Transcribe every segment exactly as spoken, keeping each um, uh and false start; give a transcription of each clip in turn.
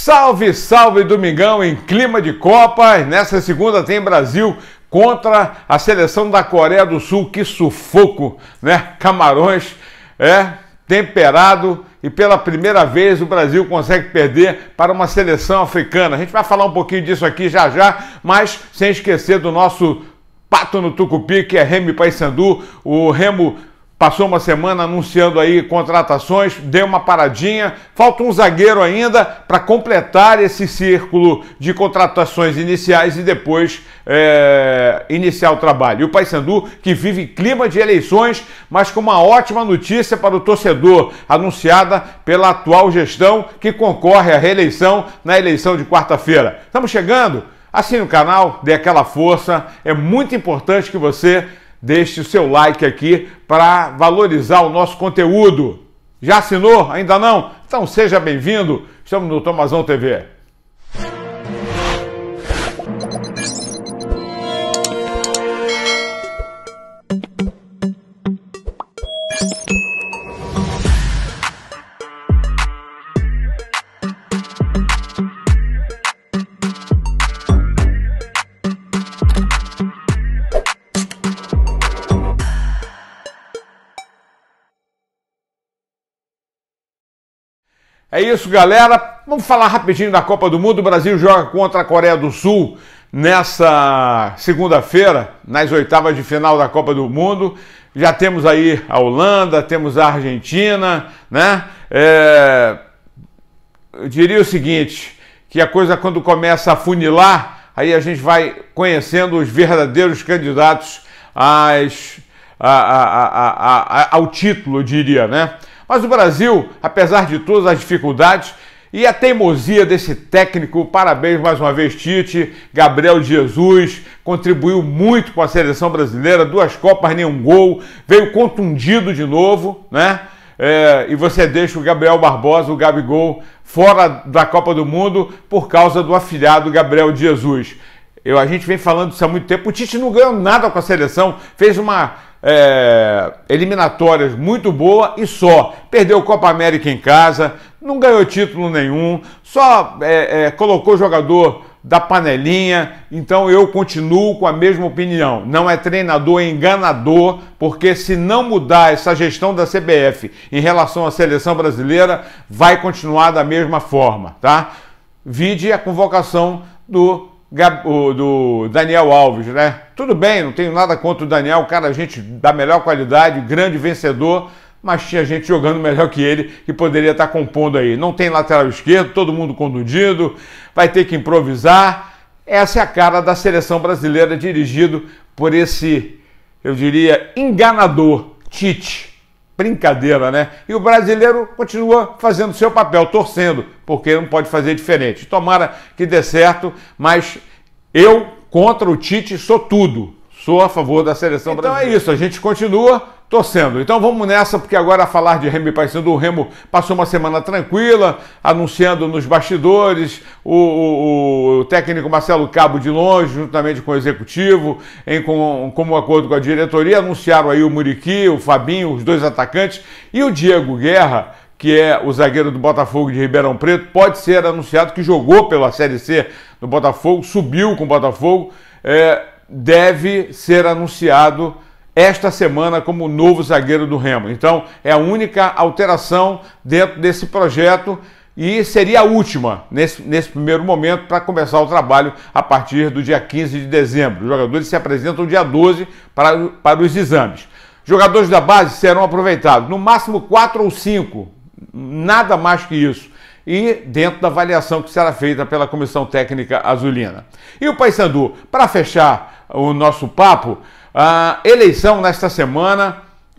Salve, salve, Domingão, em clima de Copa. Nessa segunda tem Brasil contra a seleção da Coreia do Sul. Que sufoco, né? Camarões, é, temperado, e pela primeira vez o Brasil consegue perder para uma seleção africana. A gente vai falar um pouquinho disso aqui já já, mas sem esquecer do nosso pato no tucupi, que é Remo e Paysandu. O Remo passou uma semana anunciando aí contratações, deu uma paradinha, falta um zagueiro ainda para completar esse círculo de contratações iniciais e depois é, iniciar o trabalho. E o Paysandu, que vive clima de eleições, mas com uma ótima notícia para o torcedor, anunciada pela atual gestão, que concorre à reeleição na eleição de quarta-feira. Estamos chegando? Assine o canal, dê aquela força, é muito importante que você deixe o seu like aqui para valorizar o nosso conteúdo. Já assinou? Ainda não? Então seja bem-vindo. Estamos no Tomazão T V. É isso, galera. Vamos falar rapidinho da Copa do Mundo. O Brasil joga contra a Coreia do Sul nessa segunda-feira, nas oitavas de final da Copa do Mundo. Já temos aí a Holanda, temos a Argentina, né? É... Eu diria o seguinte, que a coisa quando começa a funilar, aí a gente vai conhecendo os verdadeiros candidatos às... a, a, a, a, ao título, eu diria, né? Mas o Brasil, apesar de todas as dificuldades e a teimosia desse técnico, parabéns mais uma vez, Tite, Gabriel Jesus, contribuiu muito com a seleção brasileira, duas Copas, nenhum gol, veio contundido de novo, né? É, e você deixa o Gabriel Barbosa, o Gabigol, fora da Copa do Mundo por causa do afilhado Gabriel Jesus. Eu, a gente vem falando isso há muito tempo, o Tite não ganhou nada com a seleção, fez uma... É, eliminatórias muito boa e só. Perdeu Copa América em casa, não ganhou título nenhum, só é, é, colocou jogador da panelinha. Então eu continuo com a mesma opinião. Não é treinador, é enganador, porque se não mudar essa gestão da C B F em relação à seleção brasileira, vai continuar da mesma forma, tá? Vide a convocação do O, do Daniel Alves, né? Tudo bem, não tenho nada contra o Daniel, cara, gente da melhor qualidade, grande vencedor, mas tinha gente jogando melhor que ele que poderia estar compondo aí. Não tem lateral esquerdo, todo mundo contundido, vai ter que improvisar. Essa é a cara da seleção brasileira, dirigido por esse, eu diria, enganador, Tite. Brincadeira, né? E o brasileiro continua fazendo seu papel, torcendo, porque não pode fazer diferente. Tomara que dê certo, mas eu, contra o Tite, sou tudo. Sou a favor da seleção então brasileira. Então é isso, a gente continua torcendo. Então vamos nessa, porque agora a falar de Remo e Paysandu, o Remo passou uma semana tranquila, anunciando nos bastidores, o, o, o técnico Marcelo Cabo de longe, juntamente com o executivo, em com, como acordo com a diretoria, anunciaram aí o Muriqui, o Fabinho, os dois atacantes, e o Diego Guerra, que é o zagueiro do Botafogo de Ribeirão Preto, pode ser anunciado, que jogou pela Série C do Botafogo, subiu com o Botafogo, é, deve ser anunciado esta semana como novo zagueiro do Remo. Então é a única alteração dentro desse projeto e seria a última nesse, nesse primeiro momento para começar o trabalho a partir do dia quinze de dezembro. Os jogadores se apresentam dia doze para, para os exames. Jogadores da base serão aproveitados, no máximo quatro ou cinco, nada mais que isso, e dentro da avaliação que será feita pela Comissão Técnica Azulina. E o Paysandu, para fechar o nosso papo, a eleição nesta semana,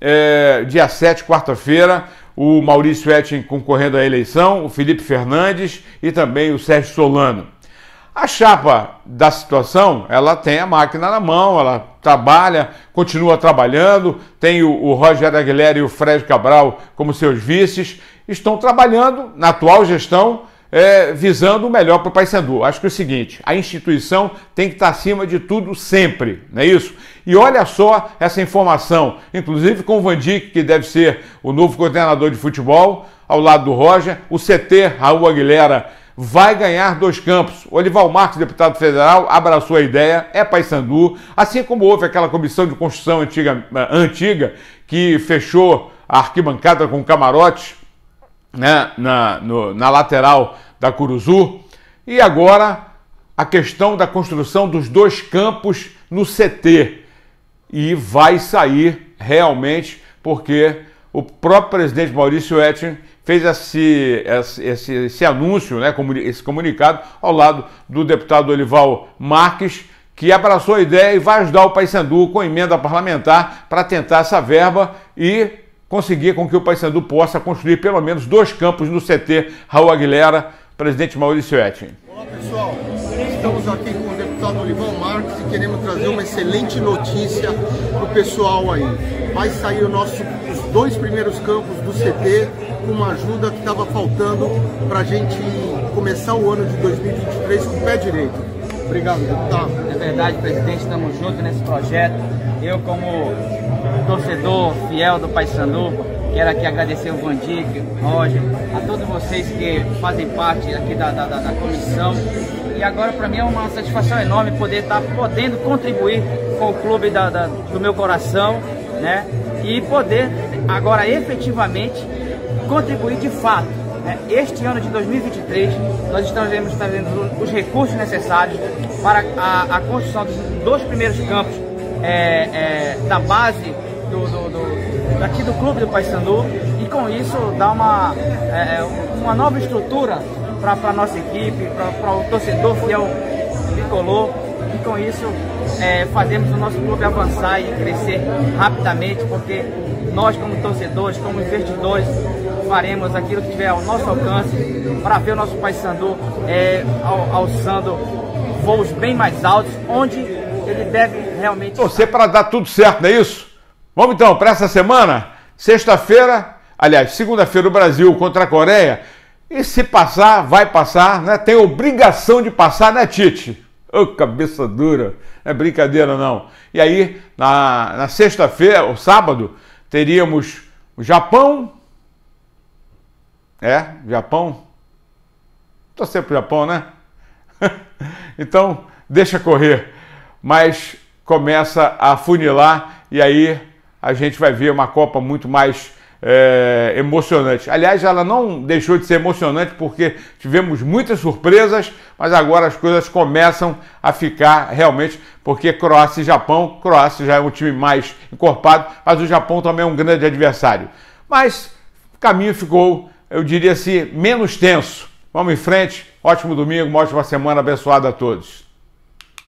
é, dia sete, quarta-feira, o Maurício Etchen concorrendo à eleição, o Felipe Fernandes e também o Sérgio Solano. A chapa da situação, ela tem a máquina na mão, ela trabalha, continua trabalhando, tem o, o Rogério Aguilera e o Fred Cabral como seus vices, estão trabalhando na atual gestão, é, visando o melhor para o Paysandu. Acho que é o seguinte, a instituição tem que estar acima de tudo sempre, não é isso? E olha só essa informação, inclusive com o Vandic, que deve ser o novo coordenador de futebol, ao lado do Roger, o C T, Raul Aguilera, vai ganhar dois campos. O Olival Marques, deputado federal, abraçou a ideia, é Paysandu, assim como houve aquela comissão de construção antiga, antiga que fechou a arquibancada com camarotes, né, na, no, na lateral da Curuzu. E agora a questão da construção dos dois campos no C T. E vai sair realmente, porque o próprio presidente Maurício Etchen fez esse, esse, esse anúncio, né, esse comunicado, ao lado do deputado Olival Marques, que abraçou a ideia e vai ajudar o Paysandu com emenda parlamentar para tentar essa verba e conseguir com que o Paysandu possa construir pelo menos dois campos no C T Raul Aguilera, presidente Maurício Etchen. Olá pessoal, estamos aqui com o deputado Olival Marques e queremos trazer uma excelente notícia para o pessoal aí. Vai sair o nosso, os dois primeiros campos do C T com uma ajuda que estava faltando para a gente começar o ano de dois mil e vinte e três com o pé direito. Obrigado, deputado. É verdade, presidente, estamos juntos nesse projeto. Eu, como torcedor fiel do Paysandu, quero aqui agradecer o Vandir, o Roger, a todos vocês que fazem parte aqui da, da, da comissão. E agora para mim é uma satisfação enorme poder estar podendo contribuir com o clube da, da, do meu coração, né? E poder agora efetivamente contribuir de fato. Né? Este ano de dois mil e vinte e três nós estamos trazendo os recursos necessários para a, a construção dos dois primeiros campos é, é, da base do, do, do, daqui do clube do Paysandu, e com isso dar uma, é, uma nova estrutura para a nossa equipe, para o torcedor fiel tricolor, e com isso é, fazemos o nosso clube avançar e crescer rapidamente, porque nós, como torcedores, como investidores, faremos aquilo que tiver ao nosso alcance para ver o nosso Paysandu é, alçando voos bem mais altos, onde ele deve realmente... Torcer para dar tudo certo, não é isso? Vamos então para essa semana, sexta-feira, aliás, segunda-feira o Brasil contra a Coreia, e se passar, vai passar, né? Tem obrigação de passar, né, Tite? Ô, oh, cabeça dura, não é brincadeira não. E aí, na, na sexta-feira, ou sábado, teríamos o Japão, é, Japão, torcer pro Japão, né? Então, deixa correr, mas começa a funilar e aí a gente vai ver uma Copa muito mais é, emocionante. Aliás, ela não deixou de ser emocionante porque tivemos muitas surpresas, mas agora as coisas começam a ficar realmente, porque Croácia e Japão, Croácia já é um time mais encorpado, mas o Japão também é um grande adversário. Mas o caminho ficou, eu diria assim, menos tenso. Vamos em frente, ótimo domingo, uma ótima semana abençoada a todos.